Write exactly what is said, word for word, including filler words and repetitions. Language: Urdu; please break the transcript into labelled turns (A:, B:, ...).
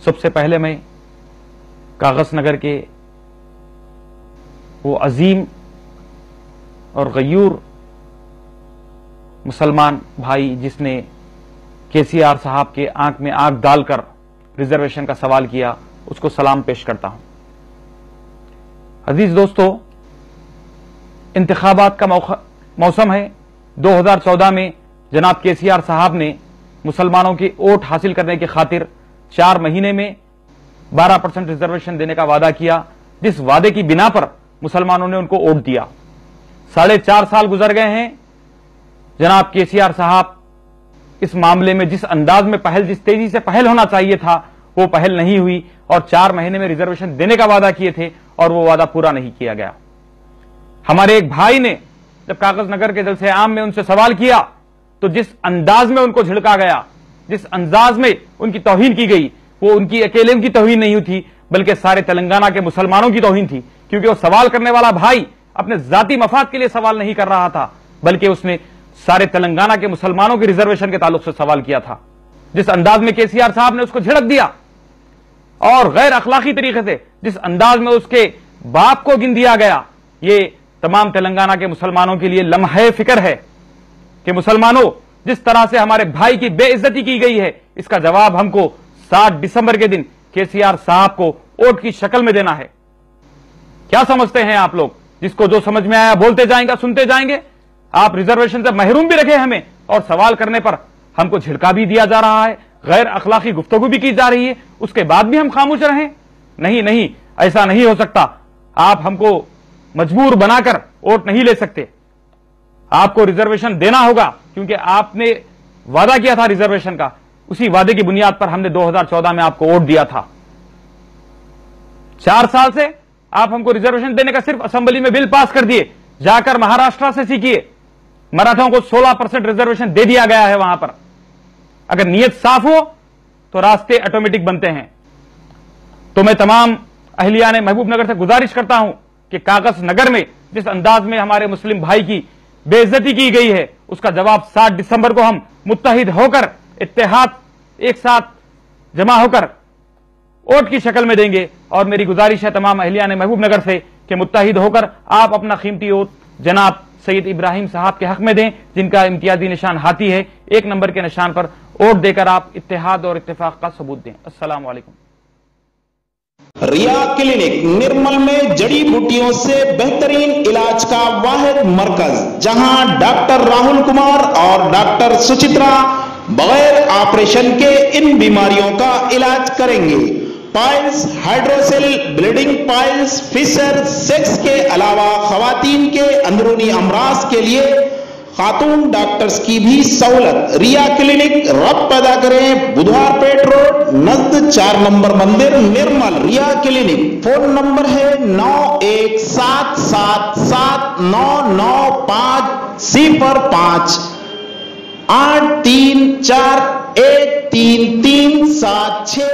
A: سب سے پہلے میں کاغذ نگر کے وہ عظیم اور غیور مسلمان بھائی جس نے کے سی آر صاحب کے آنکھ میں آنکھ ڈال کر ریزرویشن کا سوال کیا، اس کو سلام پیش کرتا ہوں۔ عزیز دوستو، انتخابات کا موسم ہے۔ دو ہزار چودہ میں جناب کے سی آر صاحب نے مسلمانوں کی ووٹ حاصل کرنے کی خاطر چار مہینے میں بارہ پرسنٹ ریزرویشن دینے کا وعدہ کیا، جس وعدے کی بنا پر مسلمانوں نے ان کو ووٹ دیا۔ ساڑھے چار سال گزر گئے ہیں، جناب کے سی آر صاحب اس معاملے میں جس انداز میں پہل، جس تیزی سے پہل ہونا چاہیے تھا وہ پہل نہیں ہوئی، اور چار مہینے میں ریزرویشن دینے کا وعدہ کیے تھے اور وہ وعدہ پورا نہیں کیا گیا۔ ہمارے ایک بھائی نے جب کاغذ نگر کے جلسے عام میں ان سے سوال کیا تو جس انداز میں ان کو جھڑکا گیا، جس انداز میں ان کی توہین کی گئی، وہ ان کی اکیلے ان کی توہین نہیں ہوئی تھی بلکہ سارے تلنگانہ کے مسلمانوں کی توہین تھی، کیونکہ وہ سوال کرنے والا بھائی اپنے ذاتی مفاد کے لیے سوال نہیں کر رہا تھا بلکہ اس نے سارے تلنگانہ کے مسلمانوں کی ریزرویشن کے تعلق سے سوال کیا تھا۔ جس انداز میں کے سی آر صاحب نے اس کو جھڑک دیا اور غیر اخلاقی طریقے سے جس انداز میں اس کے باپ کو گن دیا گیا، یہ تمام تلنگانہ کے مسلمانوں کے لیے لمحہ فکر ہے کہ مسلمانوں جس طرح سے ہمارے بھائی کی بے عزتی کی گئی ہے، اس کا جواب ہم کو سات دسمبر کے دن کے سی آر صاحب کو ووٹ کی شکل میں دینا ہے۔ کیا سمجھتے ہیں آپ لوگ؟ جس کو جو سمجھ میں آیا بولتے جائیں گے، سنتے جائیں گے؟ آپ ریزرویشن سے محروم بھی رکھے ہمیں، اور سوال کرنے پر ہم کو جھڑکا بھی دیا جا رہا ہے، غیر اخلاقی گفتگو بھی کی جا رہی ہے، اس کے بعد بھی ہم خاموش رہیں؟ نہیں نہیں، ایسا نہیں ہو سکتا۔ آپ ہم کو مجبور بنا کر ووٹ نہیں لے سکتے، آپ کو ریزرویشن دینا ہوگا، کیونکہ آپ نے وعدہ کیا تھا ریزرویشن کا، اسی وعدے کی بنیاد پر ہم نے دو ہزار چودہ میں آپ کو ووٹ دیا تھا۔ چار سال سے آپ ہم کو ریزرویشن دینے کا صرف اسمبلی میں بل پاس کر دیے، جا کر مہاراشٹر سے سیکھیے، مراٹھوں کو سولہ پرسنٹ ریزرویشن دے دیا گیا ہے وہاں پر۔ اگر نیت صاف ہو تو راستے آٹومیٹک بنتے ہیں۔ تو میں تمام اہلیان محبوب نگر سے گزارش کرتا ہوں کہ کاغذ نگر میں جس انداز میں ہمارے مسلم بھائی کی بے عزتی کی گئی ہے، اس کا جواب سات دسمبر کو ہم متحد ہو کر، اتحاد ایک ساتھ جمع ہو کر ووٹ کی شکل میں دیں گے۔ اور میری گزارش ہے تمام اہلیان محبوب نگر سے کہ متحد ہو کر آپ اپنا قیمتی ووٹ جناب سید ابراہیم صاحب کے حق میں دیں، جن کا امتیازی نشان ہاتھی ہے۔ ایک نمبر کے نشان پر ووٹ دے کر آپ اتحاد اور اتفاق کا ثبوت دیں۔ السلام علیکم۔
B: ریا کلینک نرمل میں جڑی بوٹیوں سے بہترین علاج کا واحد مرکز، جہاں ڈاکٹر راہل کمار اور ڈاکٹر سچترا بغیر آپریشن کے ان بیماریوں کا علاج کریں گے۔ Piles, hydrocele, bleeding piles, fissure, sex کے علاوہ خواتین کے اندرونی امراض کے لیے خاتون ڈاکٹرز کی بھی سہولت۔ ریا کلینک رب پیدا کریں، بدھوار پیٹ روڈ نزد چار نمبر مندر، نرمل۔ ریا کلینک فون نمبر ہے نو ایک سات سات سات نو نو پانچ صفر پانچ آٹھ تین چار ایک تین تین سات چھ۔